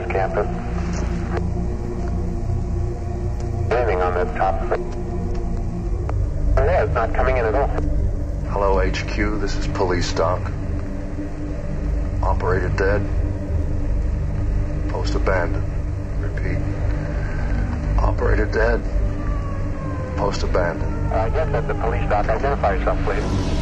this campus. Anything on this top? Yeah, it's not coming in at all. Hello, HQ. This is Police Doc. Operator dead. Post abandoned. Repeat. Operator dead. Post abandoned. Yes, that's the Police Doc. Identify yourself, please.